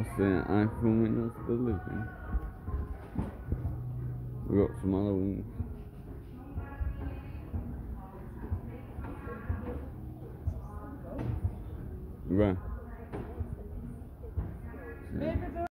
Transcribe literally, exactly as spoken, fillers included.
I said I'm filming us the living. We got some other ones. Right.